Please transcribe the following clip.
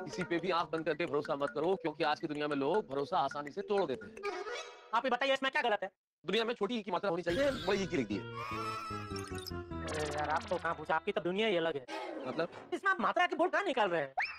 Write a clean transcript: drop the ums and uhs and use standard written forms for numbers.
किसी पे भी आंख बंद करके भरोसा मत करो, क्योंकि आज की दुनिया में लोग भरोसा आसानी से तोड़ देते हैं। आप ही बताइए इसमें क्या गलत है? दुनिया में छोटी ई की मात्रा होनी चाहिए, बड़ी ई की लिख दी है। अरे यार आप तो कहाँ पूछा, आपकी तो दुनिया ही अलग है। मतलब इसमें आप मात्रा के बोल कहाँ निकाल रहे हैं?